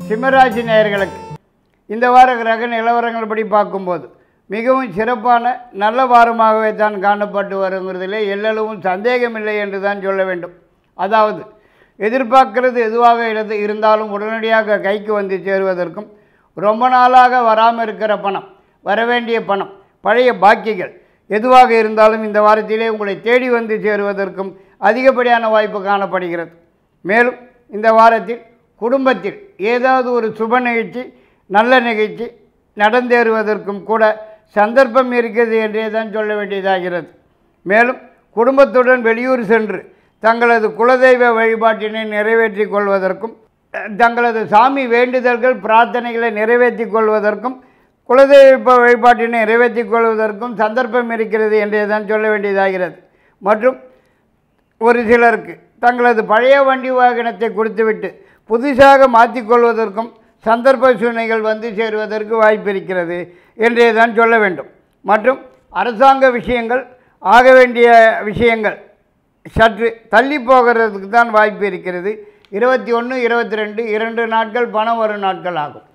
சிம்மராசி நேயர்களுக்கு இந்த வார கிரக நிலவரங்கள் படி பார்க்கும்போது மிகவும் சிறப்பான நல்ல வாரமாகவே தான் காணப்பட்டு வருங்கிறதிலே எல்லளவும் சந்தேகமில்லை என்று தான் சொல்ல வேண்டும். அதாவது எதிர்பார்க்கிறது எதுவாக இருந்தாலும் உடனடியாக கைக்கு வந்து சேருவதற்கும், ரொம்ப நாளாக வராமல் இருக்கிற பணம், வரவேண்டிய பணம், பழைய பாக்கிகள் எதுவாக இருந்தாலும் இந்த வாரத்திலே உங்களை தேடி வந்து சேருவதற்கும் அதிகப்படியான வாய்ப்பு காணப்படுகிறது. மேலும் இந்த வாரத்தில் குடும்பத்தில் ஏதாவது ஒரு சுப நிகழ்ச்சி, நல்ல நிகழ்ச்சி நடந்தேறுவதற்கும் கூட சந்தர்ப்பம் இருக்கிறது என்றே தான் சொல்ல வேண்டியதாகிறது. மேலும் குடும்பத்துடன் வெளியூர் சென்று தங்களது குலதெய்வ வழிபாட்டினை நிறைவேற்றி கொள்வதற்கும், தங்களது சாமி வேண்டுதல்கள் பிரார்த்தனைகளை நிறைவேற்றி கொள்வதற்கும், குலதெய்வ வழிபாட்டினை நிறைவேற்றி கொள்வதற்கும் சந்தர்ப்பம் இருக்கிறது என்றே தான் சொல்ல வேண்டியதாகிறது. மற்றும் ஒரு சிலருக்கு தங்களது பழைய வண்டி வாகனத்தை கொடுத்துவிட்டு புதுசாக மாற்றிக்கொள்வதற்கும் சந்தர்ப்ப சூழ்நிலைகள் வந்து சேருவதற்கு வாய்ப்பு இருக்கிறது என்றே தான் சொல்ல வேண்டும். மற்றும் அரசாங்க விஷயங்கள், ஆக வேண்டிய விஷயங்கள் சற்று தள்ளி போகிறதுக்கு தான் வாய்ப்பு இருக்கிறது. 21, 22 2 நாட்கள் பணம் வரும் நாட்கள் ஆகும்.